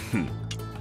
ふん。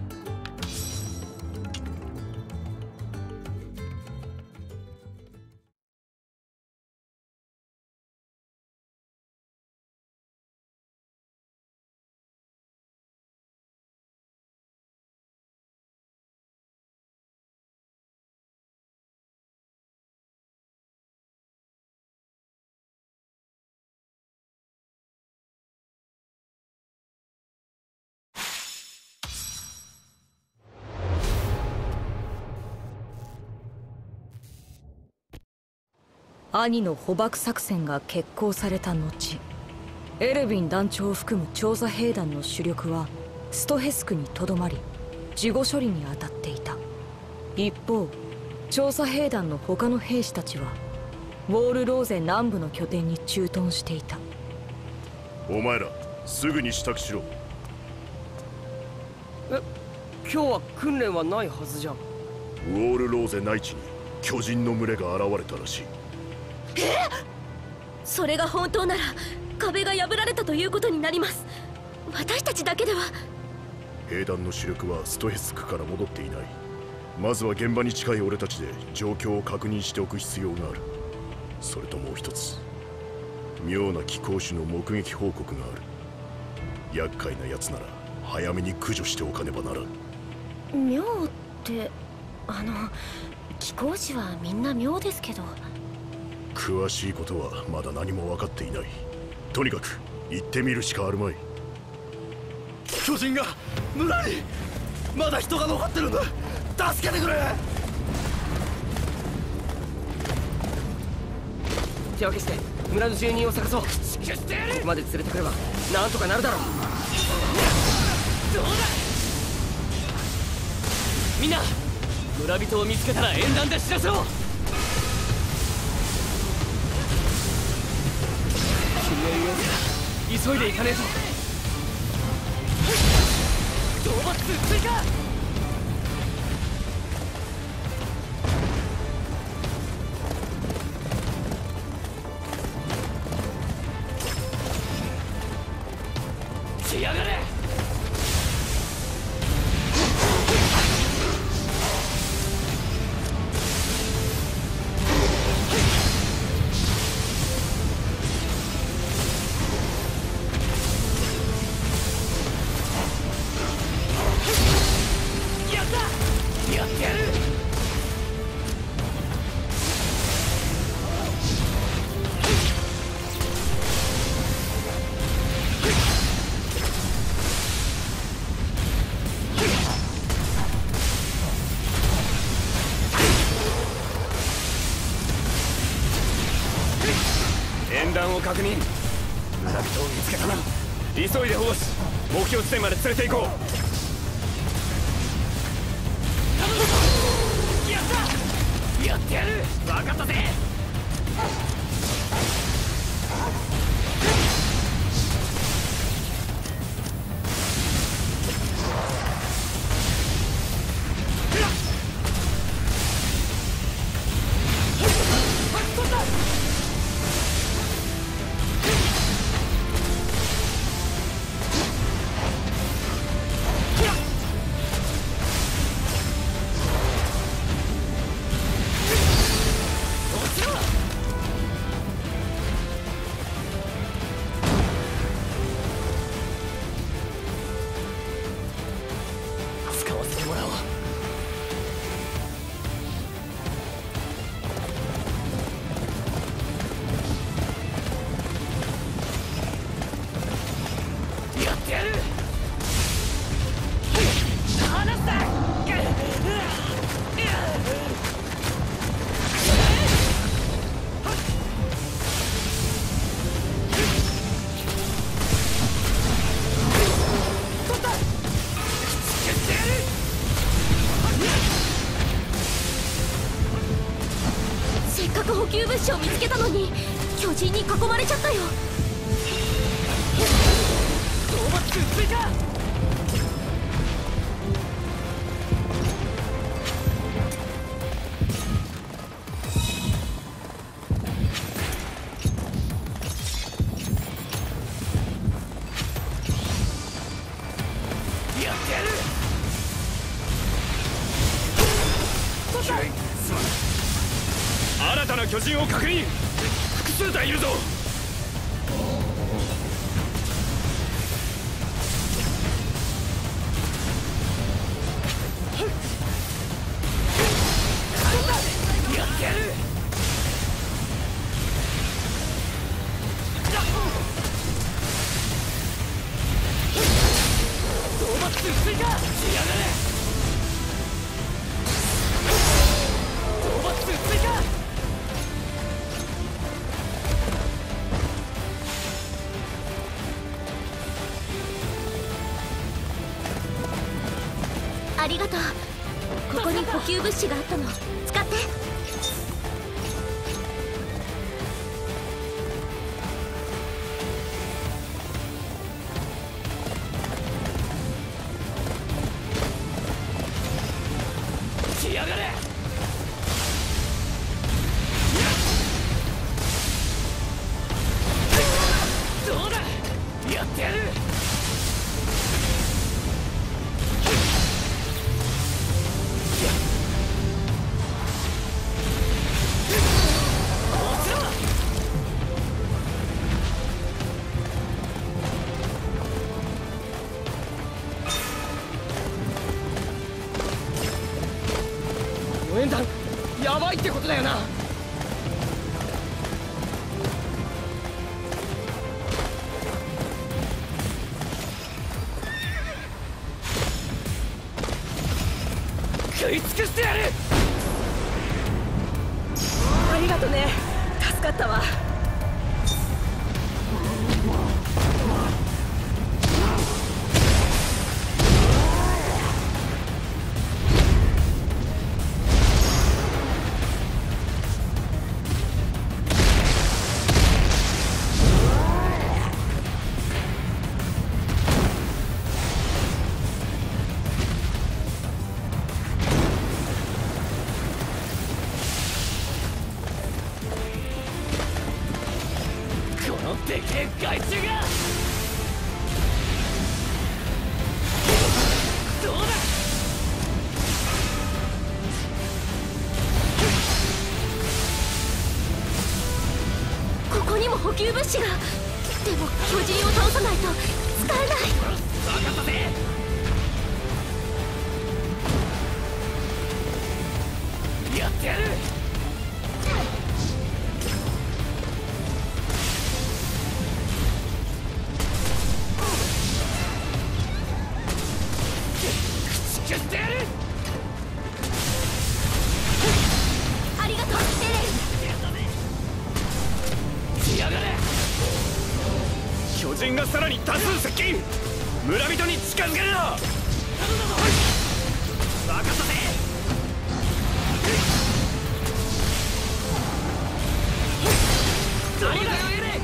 兄の捕獲作戦が決行された後、エルヴィン団長を含む調査兵団の主力はストヘスクにとどまり事後処理に当たっていた。一方、調査兵団の他の兵士たちはウォールローゼ南部の拠点に駐屯していた。 お前らすぐに支度しろ。 今日は訓練はないはずじゃ。 ウォールローゼ内地に巨人の群れが現れたらしい。 それが本当なら壁が破られたということになります。私たちだけでは。 兵団の主力はストヘスクから戻っていない。まずは現場に近い俺たちで状況を確認しておく必要がある。それともう一つ、妙な気候種の目撃報告がある。厄介なやつなら早めに駆除しておかねばならん。 妙って気候種はみんな妙ですけど。 詳しいことはまだ何も分かっていない。とにかく行ってみるしかあるまい。 巨人が村にまだ人が残ってるんだ。助けてくれ。 手分けして村の住人を探そう。ここまで連れてくればなんとかなるだろう。どうだみんな、村人を見つけたら縁談で知らせろ。君が言うように急いで行かねえと。討伐追加。来やがれ。演談を確認。村人を見つけたな。急いで保護し目標地点まで連れて行こう。やった、やってやる。分かったぜ。 補給物資を見つけたのに巨人に囲まれちゃったよ。 討伐追加。やってやる。 すまん。新たな巨人を確認。複数体いるぞ。やってやる。討伐追加しやがれ。討伐追加。 ありがとう。ここに補給物資があったの。使って。 しやがれ。どうだ、やってやる。応援団やばいってことだよな。食い尽くしてやる。 ありがとね、助かったわ。 でけえ害虫が。どうだ。 ここにも補給物資が。でも巨人を倒さないと使えない。 任せて。やってやる。 ありがとう、エレン。 しやがれ。巨人がさらに多数接近。村人に近づけるな。任せて。ありがとう、エレン。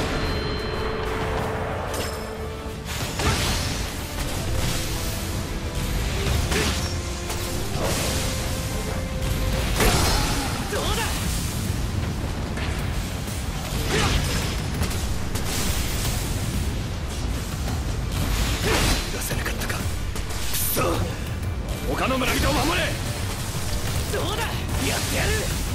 他の村人を守れ。どうだ、やってやる。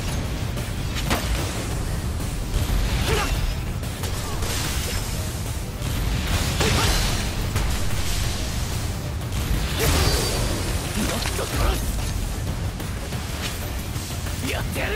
もっと殺す。やってやる。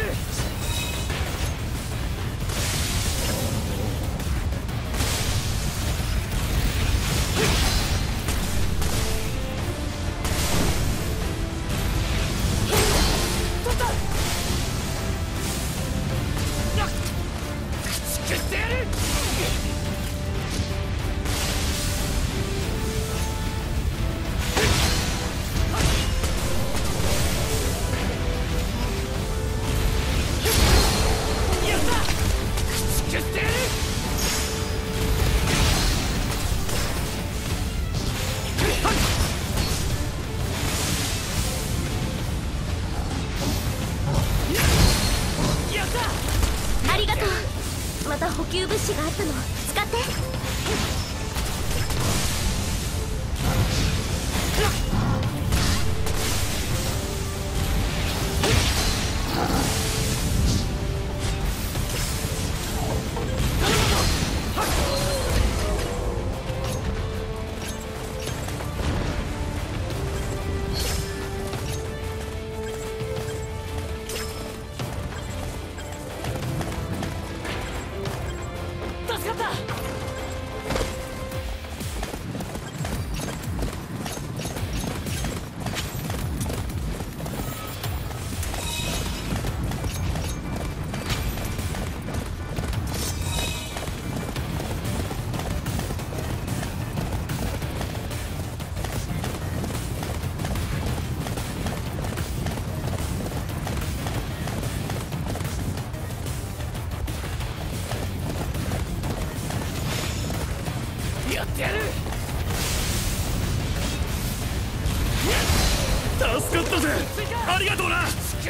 ありがとう。また補給物資があったの。使って。 助かったぜ。ありがとうな。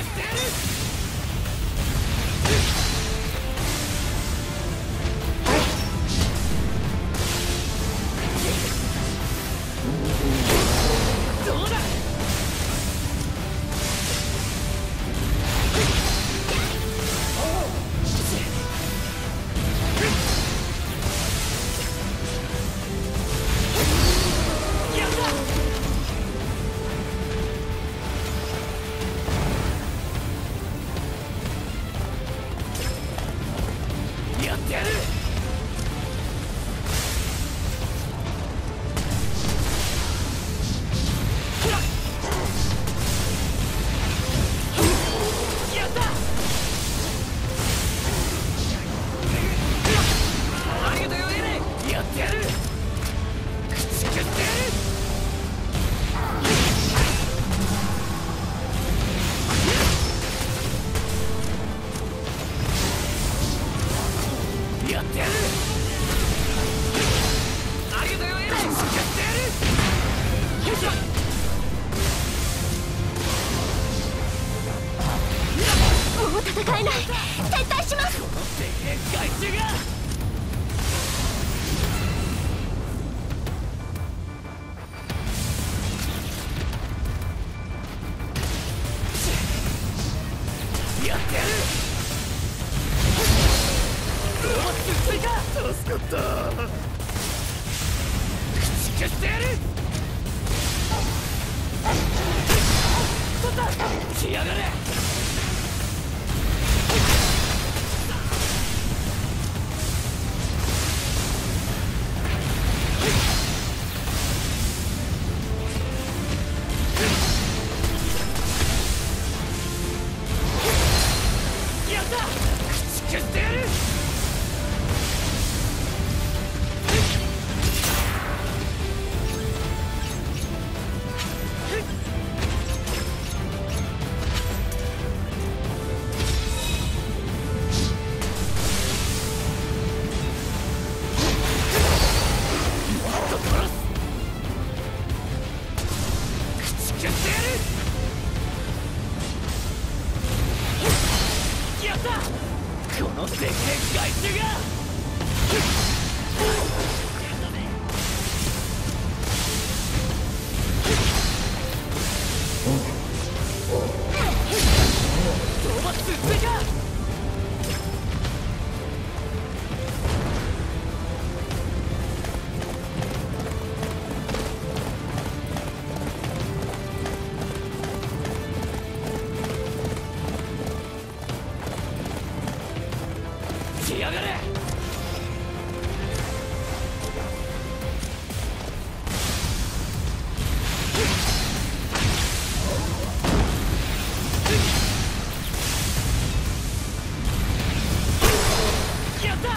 どうだ。 もう戦えない。撤退します。 害虫が。やってやる。 助かった。 駆逐してやる。取った。来やがれ。やった。駆逐してやる。このでっけえ害虫が。討伐追加。来やがれ。やった。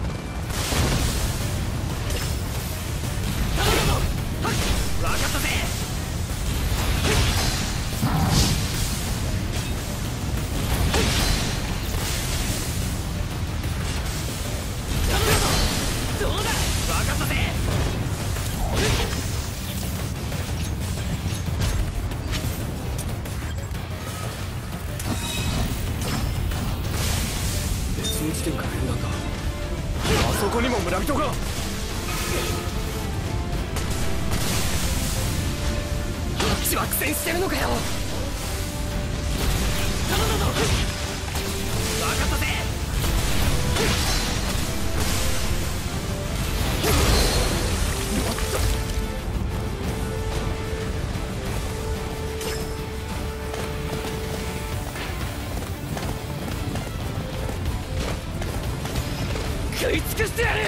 頼むぞ。分かったぜ。どうだ。分かったぜ。 別の地点から変なんだ。あそこにも村人が。 こっちは苦戦してるのかよ。頼むぞ。分かったぜ。食い尽くしてやる。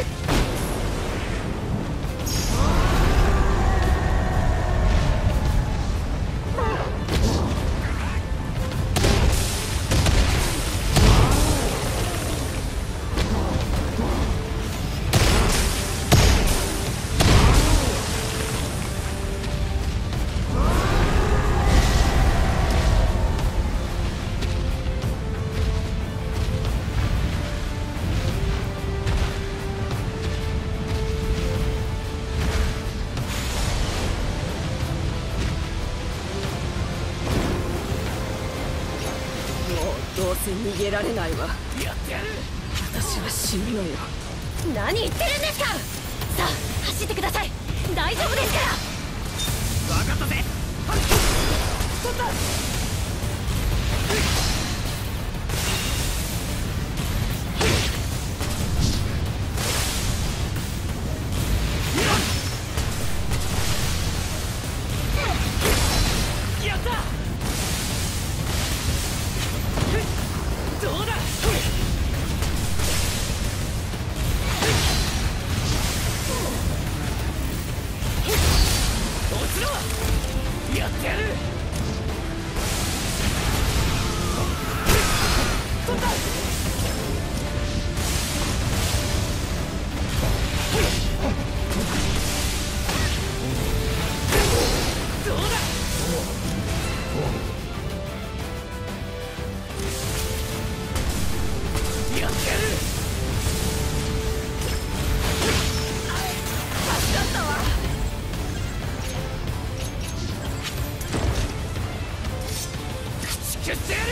どうせ逃げられないわ。 やってやる。 私は死ぬのよ。 何言ってるんですか。さあ走ってください。大丈夫ですから。 分かったぜ。取った。やった。どうだ。落ちろ。やってやる。取った。どうだ。やってやる。助かったわ。口消してやる。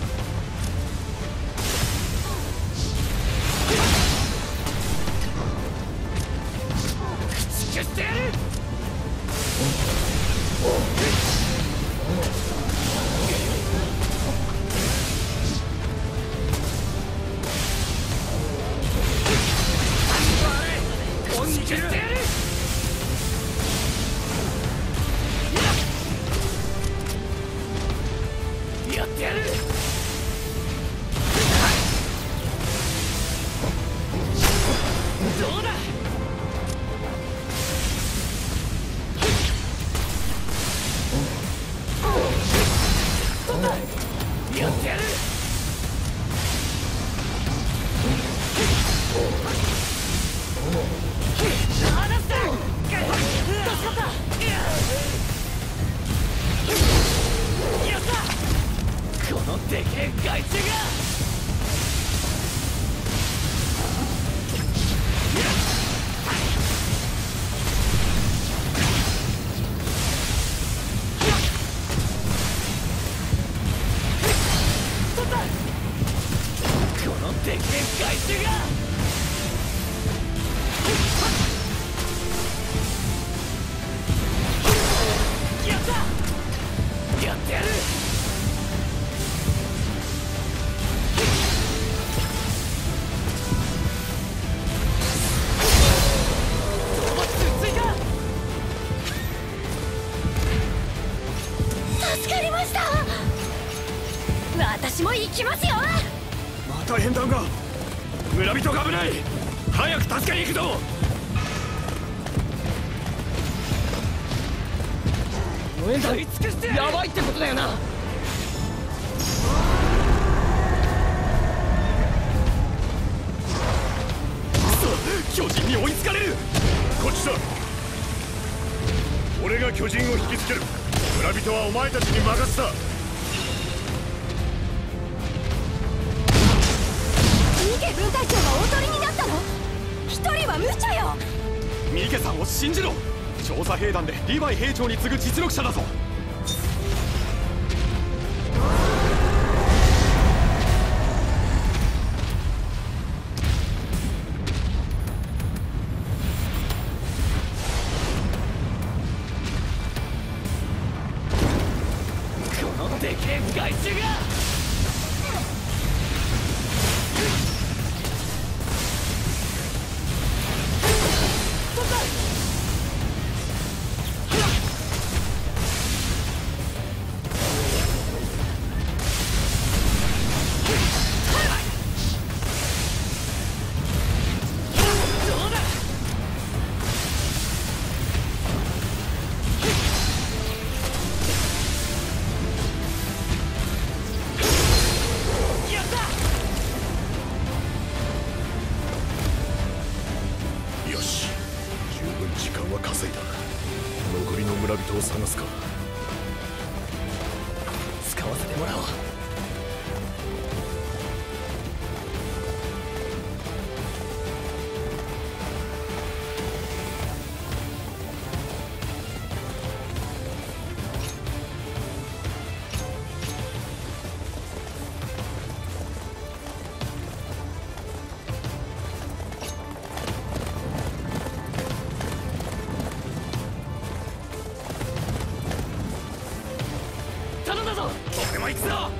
口消してやる。口消してやる。やってやる。どうだ。取った。やってやる。離した。助かった。やった。このでけえ害虫が。取った。このでけえ害虫が。やった。やってやる。討伐ついた。 助かりました。私も行きますよ。 また変団が。村人が危ない。早く助けに行くぞ。 食い尽くしてやばいってことだよな。 巨人に追いつかれる。 こっちだ。俺が巨人を引きつける。村人はお前たちに任せた。 ミケ分隊長がおとりになったの。一人は無茶よ。 ミケさんを信じろ。調査兵団でリヴァイ兵長に次ぐ実力者だぞ。 このでけえ害虫が。取った。どうだ。やった。 よし、十分時間は稼いだ。残りの村人を探すか。 使わせてもらおう。 俺も行くぞ。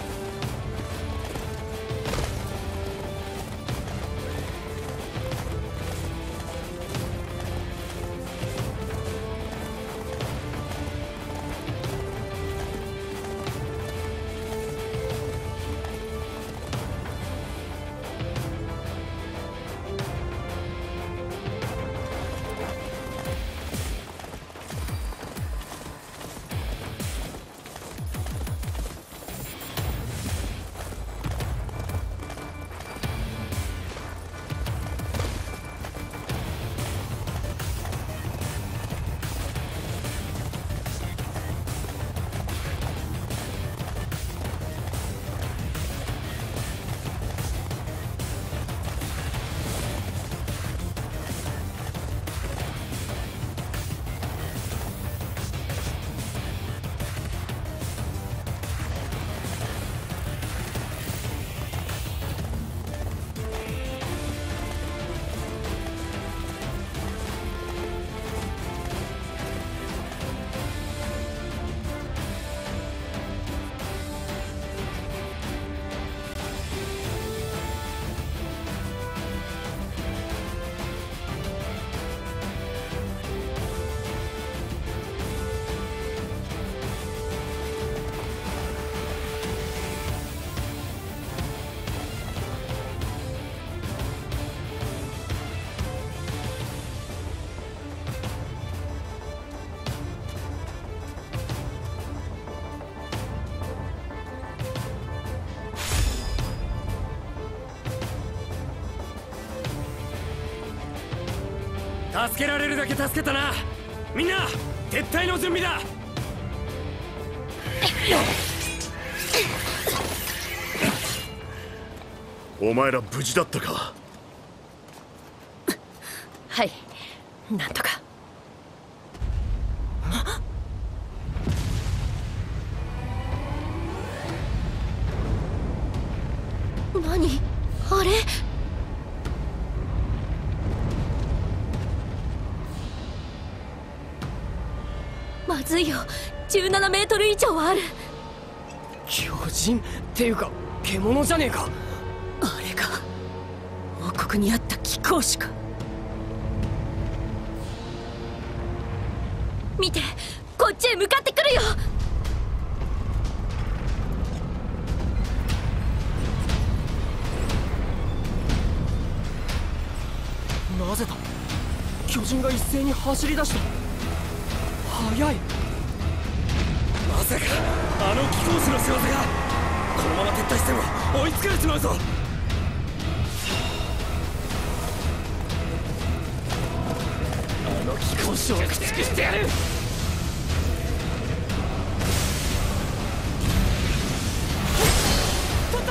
助けられるだけ助けたな。みんな撤退の準備だ。 お前ら無事だったか。 はい、なんとか。 何あれ。まずいよ、17メートル以上はある。 巨人っていうか獣じゃねえか。 あれが王国にあった貴公子か。 見て、こっちへ向かってくるよ。 なぜだ。巨人が一斉に走り出した。速い。まさかあの貴公子の仕業が。このまま撤退しても追いつかれちまうぞ。あの貴公子を駆逐してやる。取った。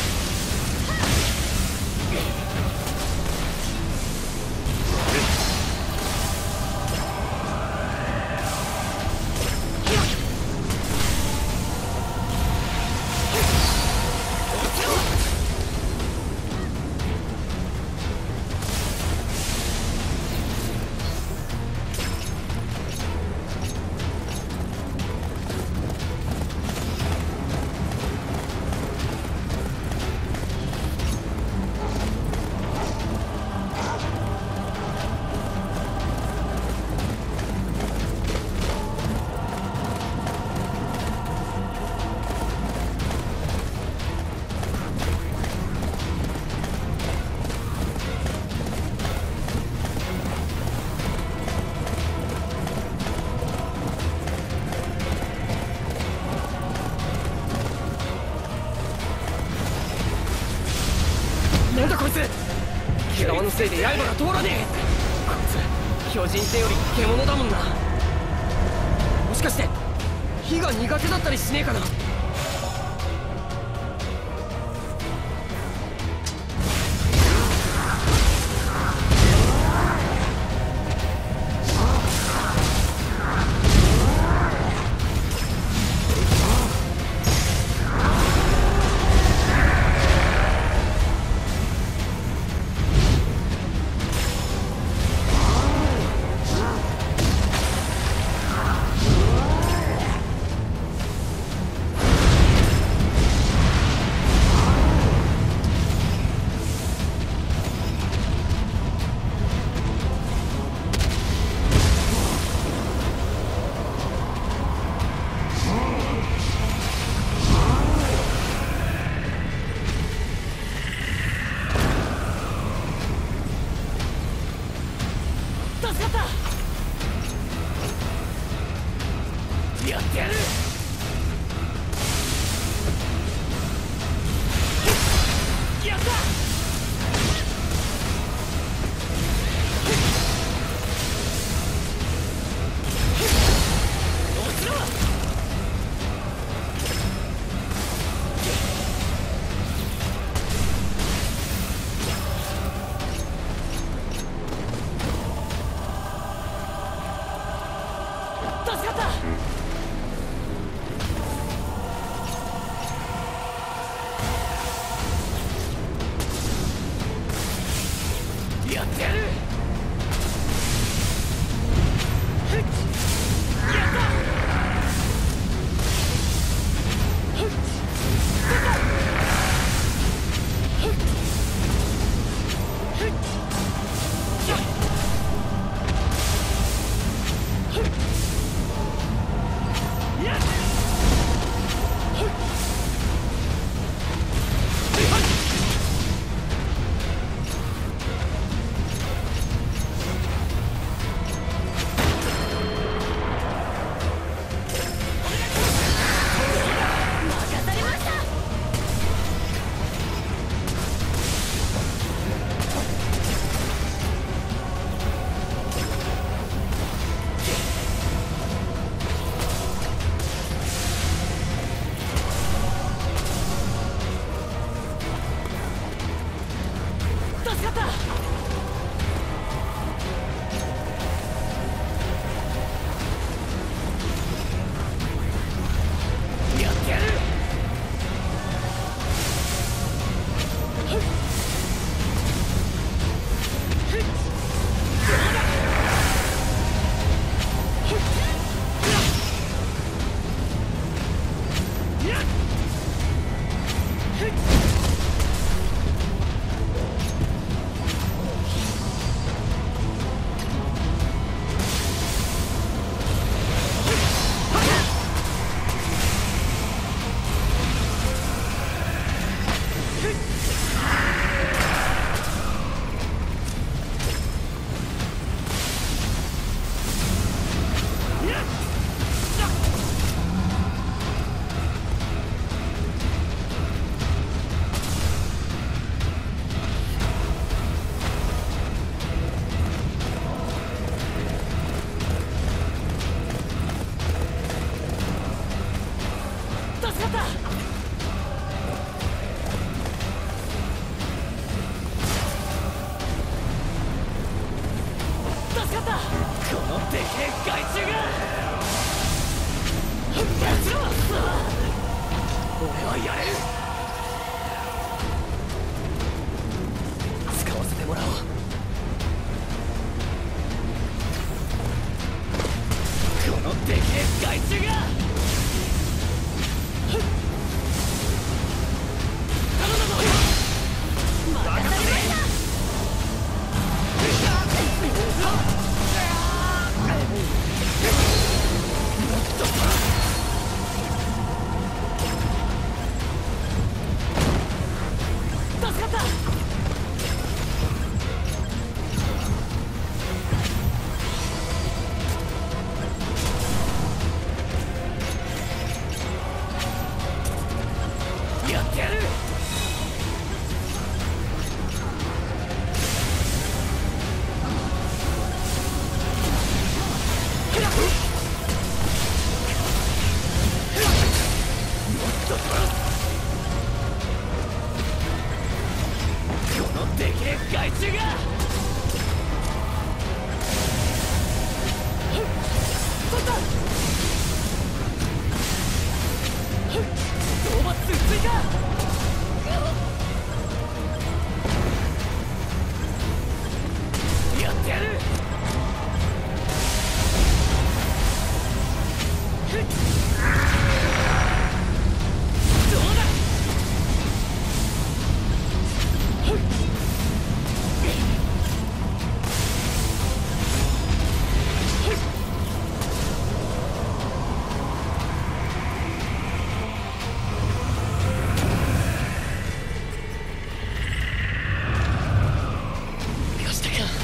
なんだこいつ。毛皮のせいで刃が通らねえ。こいつ巨人ってより獣だもんな。もしかして火が苦手だったりしねえかな。 やってやる。やった。落ちろ。助かった。やってやる。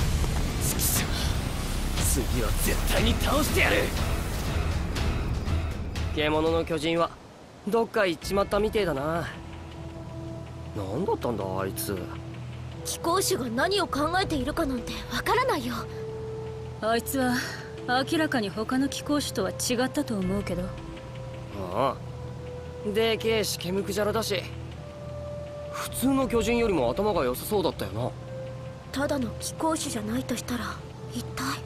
次は絶対に倒してやる。 獣の巨人はどっか行っちまったみてえだな。何だったんだあいつ。 貴公子が何を考えているかなんてわからないよ。 あいつは明らかに他の貴公子とは違ったと思うけど。 ああ、でけえし毛むくじゃらだし、普通の巨人よりも頭が良さそうだったよな。 ただの貴公子じゃないとしたら一体。